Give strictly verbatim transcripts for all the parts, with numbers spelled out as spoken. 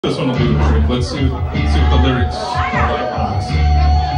This one will do the trick. Let's see, let's see what the lyrics are like on this.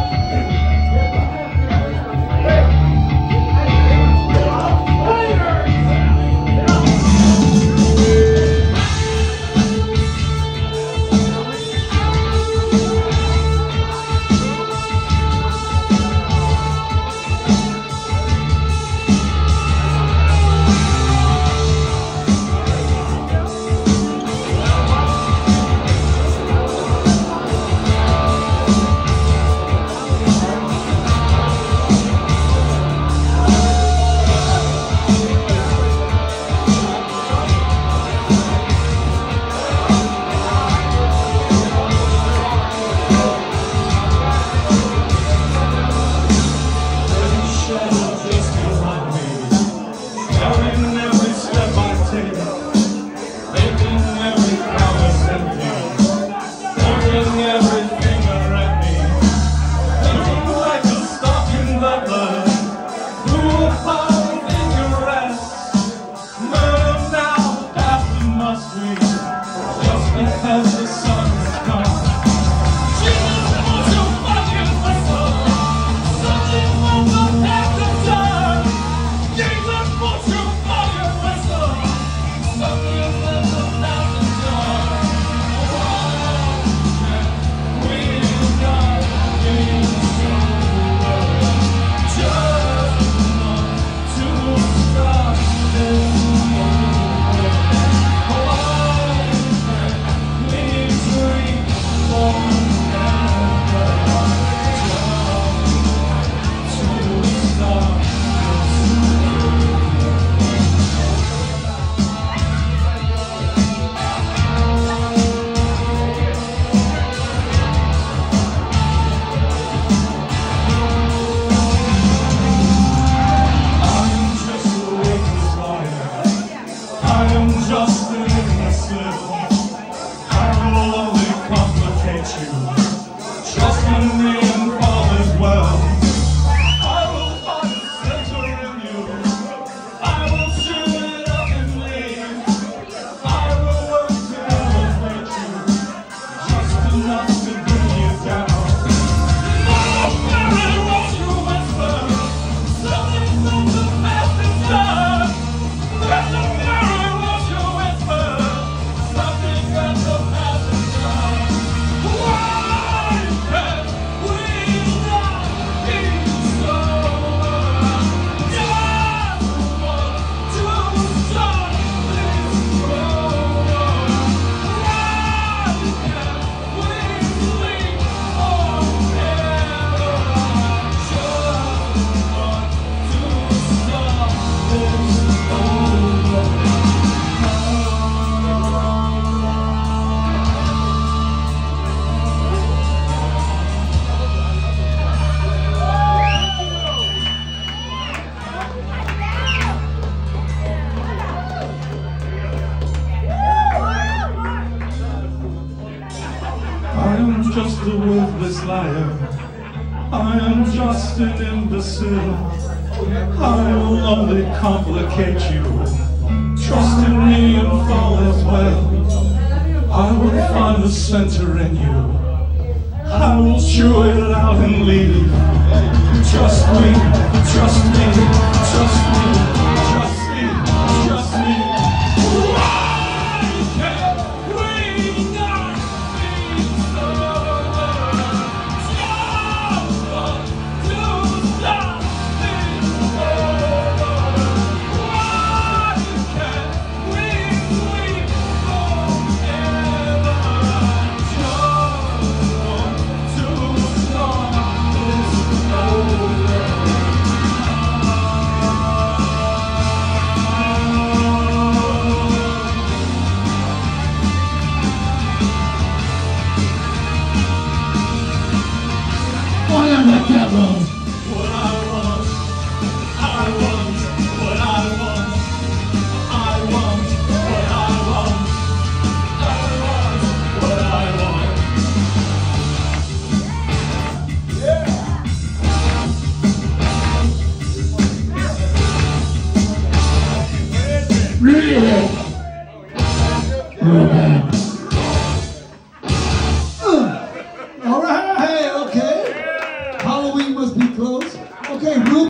I am just a worthless liar. I am just an imbecile. I will only complicate you. Trust in me and fall as well. I will find the center in you. I will chew it out and leave. Trust me, trust me, trust me, trust me, trust me. I am the devil. What I want, I want, what I want, I want, what I want, I want, what I want. Yeah. Really? Oh man. must be close. Okay, Ruben.